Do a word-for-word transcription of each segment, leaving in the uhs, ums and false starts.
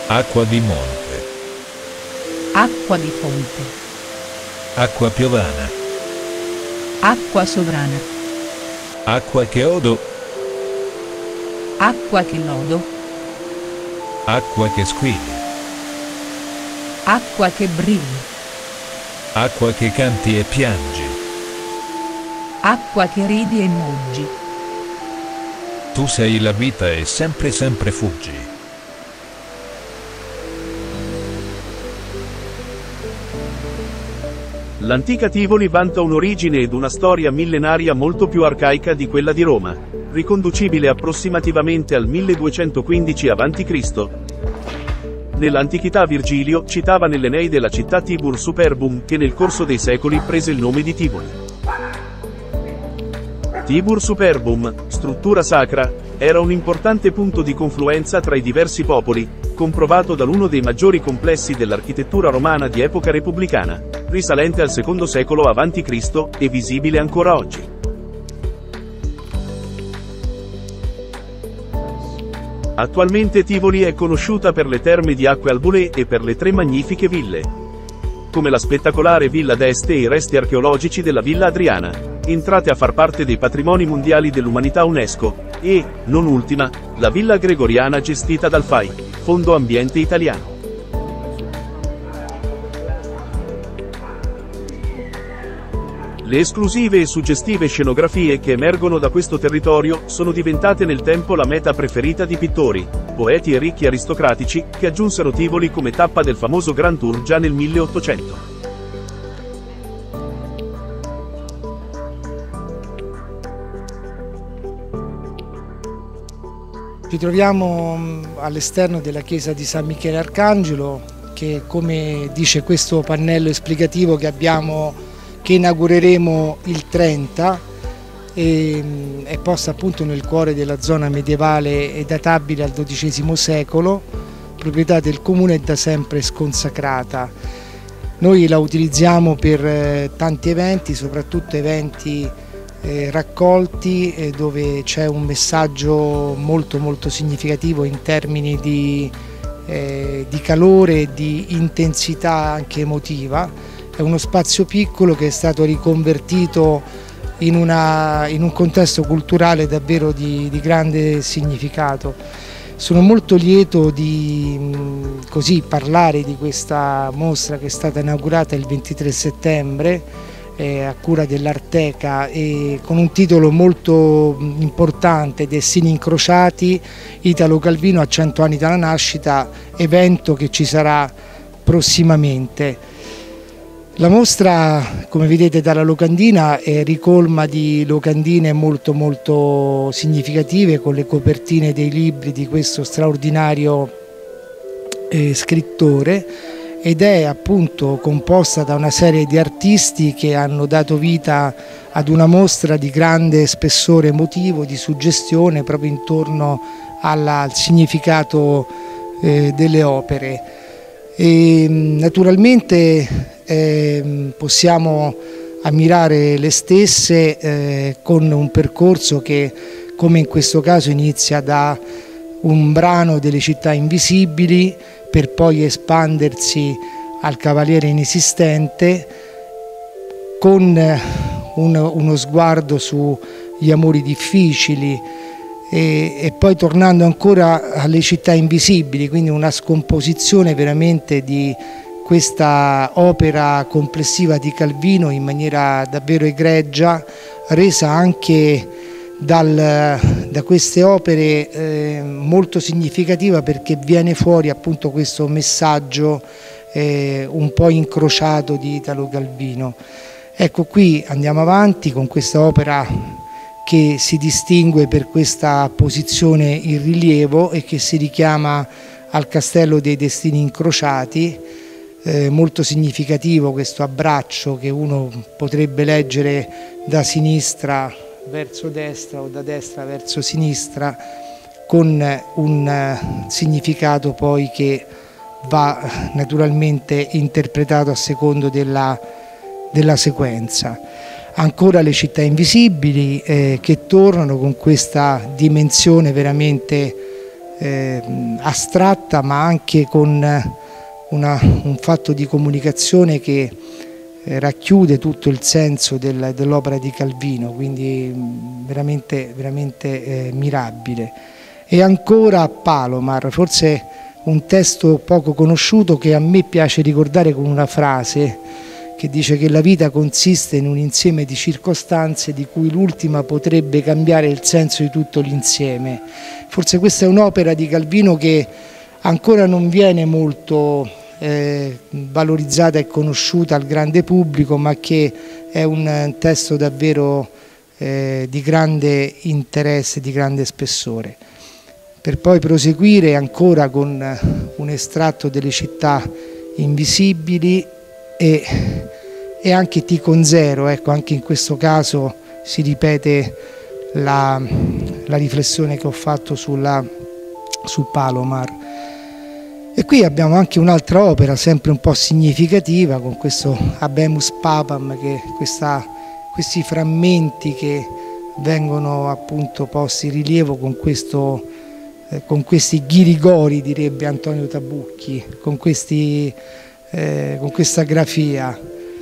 Acqua di monte. Acqua di fonte. Acqua piovana. Acqua sovrana. Acqua che odo. Acqua che lodo. Acqua che squilli. Acqua che brilli. Acqua che canti e piangi. Acqua che ridi e muggi. Tu sei la vita e sempre sempre fuggi. L'antica Tivoli vanta un'origine ed una storia millenaria molto più arcaica di quella di Roma, riconducibile approssimativamente al milleduecentoquindici avanti Cristo Nell'antichità Virgilio citava nell'Eneide la città Tibur Superbum, che nel corso dei secoli prese il nome di Tivoli. Tibur Superbum, struttura sacra, era un importante punto di confluenza tra i diversi popoli, comprovato da uno dei maggiori complessi dell'architettura romana di epoca repubblicana, risalente al secondo secolo avanti Cristo e visibile ancora oggi. Attualmente Tivoli è conosciuta per le terme di Acque Albolè e per le tre magnifiche ville, come la spettacolare Villa d'Este e i resti archeologici della Villa Adriana, entrate a far parte dei patrimoni mondiali dell'umanità UNESCO, e, non ultima, la Villa Gregoriana gestita dal F A I, Fondo Ambiente Italiano. Le esclusive e suggestive scenografie che emergono da questo territorio sono diventate nel tempo la meta preferita di pittori, poeti e ricchi aristocratici, che aggiunsero Tivoli come tappa del famoso Grand Tour già nel milleottocento. Ci troviamo all'esterno della chiesa di San Michele Arcangelo, che, come dice questo pannello esplicativo che abbiamo, che inaugureremo il trenta, e, è posta appunto nel cuore della zona medievale e databile al dodicesimo secolo, proprietà del comune e da sempre sconsacrata. Noi la utilizziamo per eh, tanti eventi, soprattutto eventi eh, raccolti eh, dove c'è un messaggio molto molto significativo in termini di, eh, di calore e di intensità anche emotiva. È uno spazio piccolo che è stato riconvertito in, una, in un contesto culturale davvero di, di grande significato. Sono molto lieto di mh, così parlare di questa mostra che è stata inaugurata il ventitré settembre eh, a cura dell'Arteca, e con un titolo molto importante, Destini incrociati, Italo Calvino a cento anni dalla nascita, evento che ci sarà prossimamente. La mostra, come vedete dalla locandina, è ricolma di locandine molto molto significative con le copertine dei libri di questo straordinario eh, scrittore, ed è appunto composta da una serie di artisti che hanno dato vita ad una mostra di grande spessore emotivo, di suggestione proprio intorno alla, al significato eh, delle opere. E, naturalmente Eh, possiamo ammirare le stesse eh, con un percorso che, come in questo caso, inizia da un brano delle città invisibili per poi espandersi al Cavaliere inesistente, con un, uno sguardo sugli amori difficili e, e poi tornando ancora alle città invisibili, quindi una scomposizione veramente di questa opera complessiva di Calvino in maniera davvero egregia, resa anche dal, da queste opere eh, molto significativa, perché viene fuori appunto questo messaggio eh, un po' incrociato di Italo Calvino. Ecco, qui andiamo avanti con questa opera che si distingue per questa posizione in rilievo e che si richiama al Castello dei Destini Incrociati. Eh, molto significativo questo abbraccio che uno potrebbe leggere da sinistra verso destra o da destra verso sinistra, con un eh, significato poi che va naturalmente interpretato a secondo della, della sequenza. Ancora le città invisibili eh, che tornano con questa dimensione veramente eh, astratta, ma anche con una, un fatto di comunicazione che eh, racchiude tutto il senso del, dell'opera di Calvino, quindi mh, veramente, veramente eh, mirabile. E ancora Palomar, forse un testo poco conosciuto che a me piace ricordare con una frase che dice che la vita consiste in un insieme di circostanze di cui l'ultima potrebbe cambiare il senso di tutto l'insieme. Forse questa è un'opera di Calvino che ancora non viene molto eh, valorizzata e conosciuta al grande pubblico, ma che è un testo davvero eh, di grande interesse, di grande spessore. Per poi proseguire ancora con un estratto delle città invisibili e, e anche T con zero, ecco, anche in questo caso si ripete la, la riflessione che ho fatto sulla, su Palomar. E qui abbiamo anche un'altra opera sempre un po' significativa con questo Habemus Papam, che questa, questi frammenti che vengono appunto posti in rilievo con questo eh, con questi ghirigori, direbbe Antonio Tabucchi, con questi Eh, con questa grafia.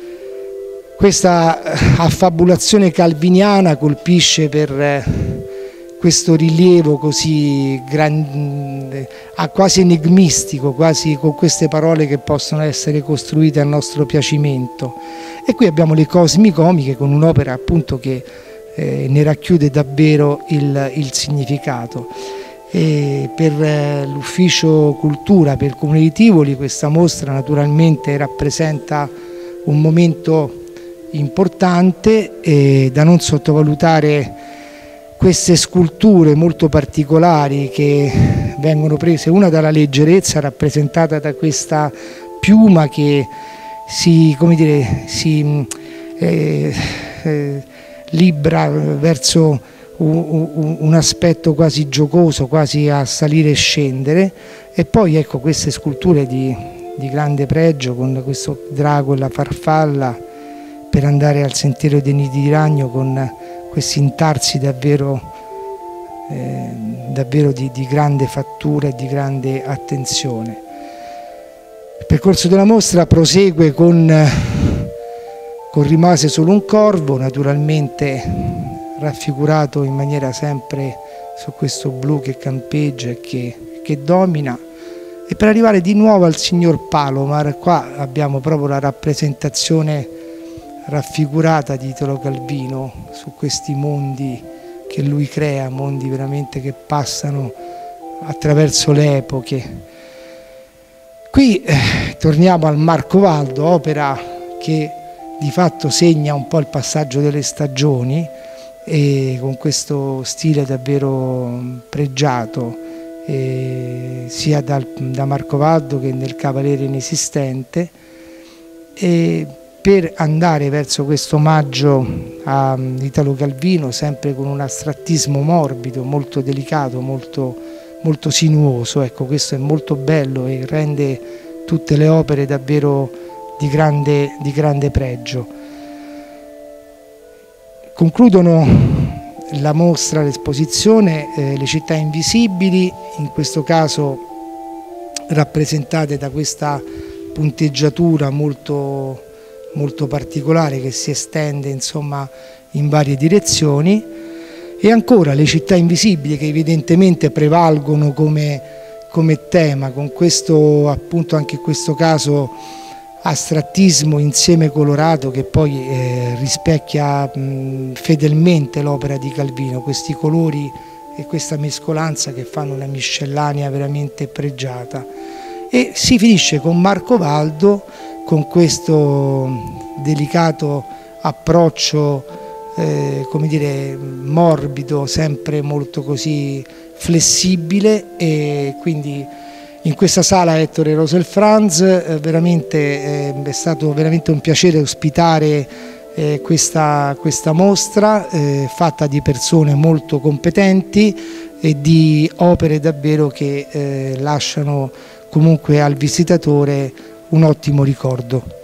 Questa affabulazione calviniana colpisce per eh, questo rilievo così gran, ah, quasi enigmistico, quasi con queste parole che possono essere costruite a nostro piacimento. E qui abbiamo le Cosmicomiche con un'opera appunto che eh, ne racchiude davvero il, il significato. E per l'ufficio cultura, per il Comune di Tivoli, questa mostra naturalmente rappresenta un momento importante e da non sottovalutare queste sculture molto particolari che vengono prese, una dalla leggerezza rappresentata da questa piuma che si, come dire, si eh, eh, libra verso un aspetto quasi giocoso, quasi a salire e scendere, e poi ecco queste sculture di, di grande pregio con questo drago e la farfalla per andare al sentiero dei nidi di ragno con questi intarsi davvero, eh, davvero di, di grande fattura e di grande attenzione. Il percorso della mostra prosegue con, con Rimase solo un corvo, naturalmente raffigurato in maniera sempre su questo blu che campeggia e che, che domina, e per arrivare di nuovo al signor Palomar. Qua abbiamo proprio la rappresentazione raffigurata di Italo Calvino su questi mondi che lui crea, mondi veramente che passano attraverso le epoche. Qui eh, torniamo al Marcovaldo, opera che di fatto segna un po' il passaggio delle stagioni, e con questo stile davvero pregiato eh, sia dal, da Marcovaldo che nel Cavaliere Inesistente, e per andare verso questo omaggio a Italo Calvino sempre con un astrattismo morbido, molto delicato, molto, molto sinuoso. Ecco, questo è molto bello e rende tutte le opere davvero di grande, di grande pregio. Concludono la mostra, l'esposizione, eh, le città invisibili, in questo caso rappresentate da questa punteggiatura molto, molto particolare che si estende insomma in varie direzioni, e ancora le città invisibili che evidentemente prevalgono come, come tema, con questo appunto anche in questo caso astrattismo insieme colorato che poi eh, rispecchia mh, fedelmente l'opera di Calvino, questi colori e questa mescolanza che fanno una miscellanea veramente pregiata. E si finisce con Marcovaldo, con questo delicato approccio eh, come dire morbido, sempre molto così flessibile, e quindi in questa sala Ettore Rosel Franz eh, veramente eh, è stato veramente un piacere ospitare eh, questa, questa mostra eh, fatta di persone molto competenti e di opere davvero che eh, lasciano comunque al visitatore un ottimo ricordo.